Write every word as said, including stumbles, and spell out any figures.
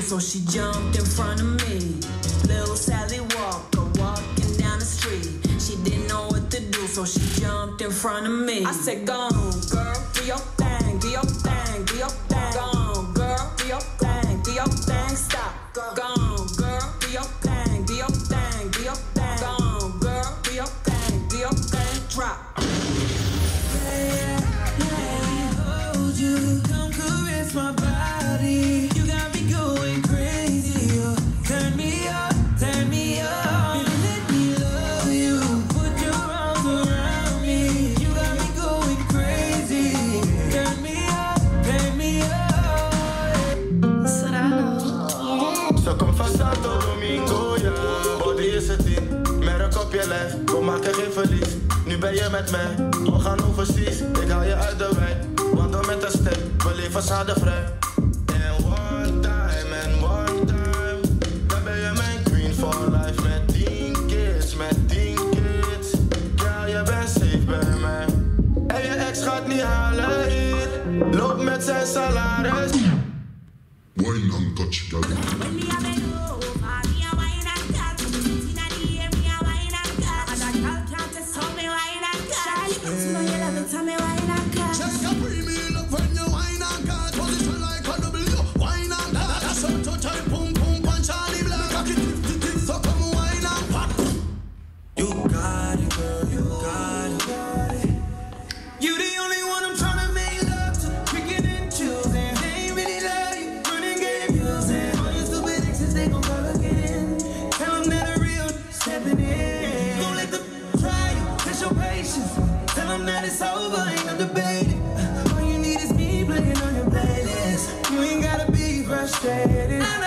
so she jumped in front of me. Little Sally Walker walking down the street. She didn't know what to do, so she jumped in front of me. I said, go on, girl, do your thing, do your thing, do your thing. Go on, girl, do your thing, do your thing, stop. Go on, girl, do your thing, do your thing, do your thing. Go on, girl, do your thing, do your thing, drop. You come caress my body. You got me going crazy. Oh, turn me up, turn me up. Baby, let me love you. Put your arms around me. You got me going crazy. Turn me up, turn me up. Serrano. Ze komt van Santo Domingo, ja. Body is het in, merk op je lijf. We maken geen verlies. Nu ben je met mij, we gaan overseas. Ik haal je uit de wijk. Wandel met een step, we leven schadevrij. En one time, en one time. Dan ben je mijn queen for life. Met tien kids, met tien kids. Ja, je bent safe bij mij. En je ex gaat niet halen hier. Loop met zijn salaris. Wine and touch, girl. It's over, ain't no debating. All you need is me playing on your playlist. You ain't gotta be frustrated.